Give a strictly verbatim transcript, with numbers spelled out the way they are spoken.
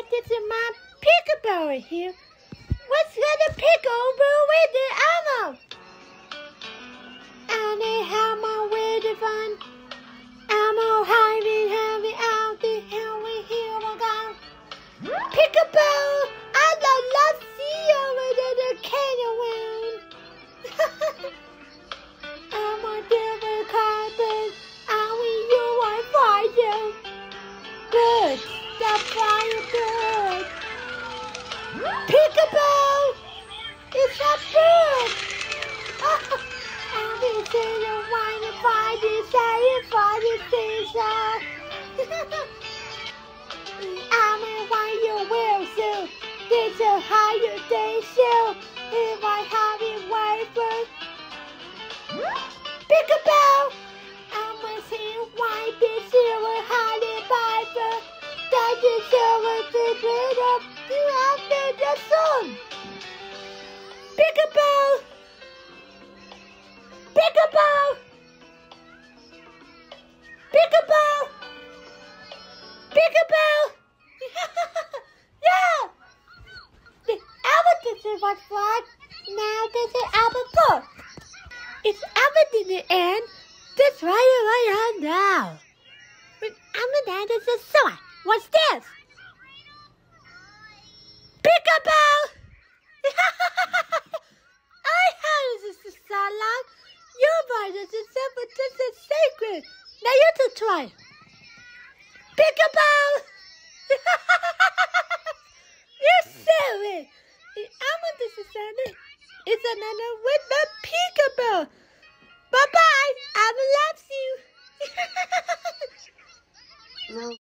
this is my peekaboo here. What's gonna peekaboo with the Elmo? And they have my way to fun. Elmo hiding, having out the hell we here we go. Peekaboo, I love love see over to the canyon. Elmo different carpet, and we you want fire. Good, that's fire good. Peekaboo, it's a bird. And we say you want to find it, say it for the season. I'm a why you will so. This a higher day show. If I have it wafer. Peekaboo, I'm a see why this silver hiding piper. That is silver to rid up you after the sun. Peekaboo, peekaboo, peekaboo, peekaboo. Yeah! The elephant was flat. Now this is Alpha. It's Alpha in the end. That's right right on now. When I'm an is a sword. What's this? Peekaboo! I heard this is so long. Your voice is simple, this is sacred. Now you two try. Peekaboo! You're silly. I'm a descendant. It's another with the peekaboo. Bye bye. I love you. No.